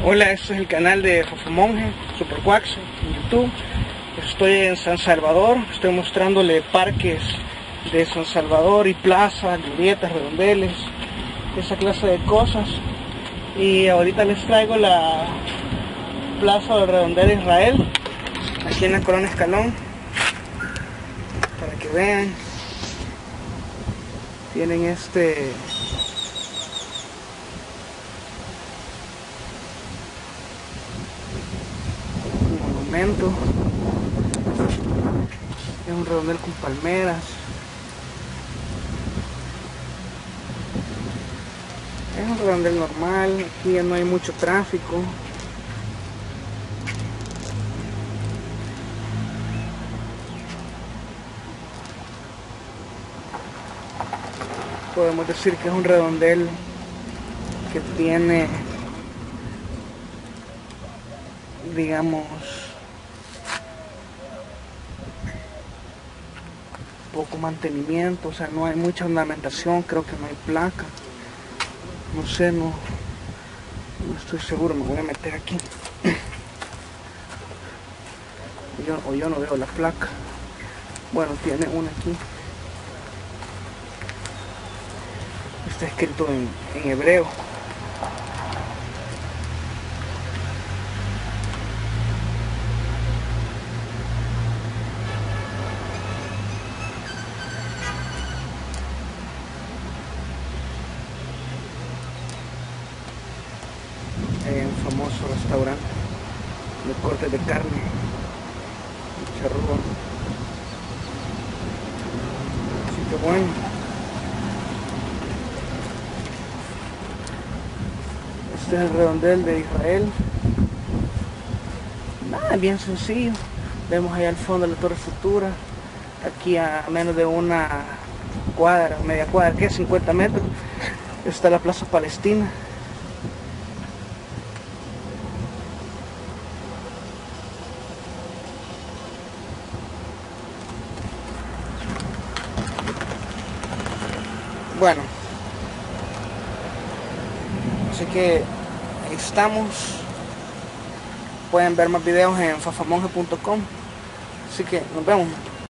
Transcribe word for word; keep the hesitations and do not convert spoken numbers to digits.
Hola, este es el canal de Fafamonje, Superquax en YouTube. Estoy en San Salvador, estoy mostrándole parques de San Salvador y plazas, glorietas, redondeles, esa clase de cosas. Y ahorita les traigo la plaza del redondel Israel, aquí en la Colonia Escalón, para que vean. Tienen este monumento, es un redondel con palmeras, es un redondel normal, aquí ya no hay mucho tráfico. Podemos decir que es un redondel que tiene, digamos, poco mantenimiento, o sea, no hay mucha ornamentación, creo que no hay placa, no sé, no, no estoy seguro, me voy a meter aquí, yo, o yo no veo la placa. Bueno, tiene una aquí, está escrito en, en hebreo. Hay un famoso restaurante de cortes de carne, charrúa, así que bueno, este es el redondel de Israel. Nada, bien sencillo. Vemos allá al fondo la Torre Futura, aquí a menos de una cuadra, media cuadra, que cincuenta metros, está la Plaza Palestina. Bueno, así que ahí estamos. Pueden ver más videos en fafamonje punto com. Así que nos vemos.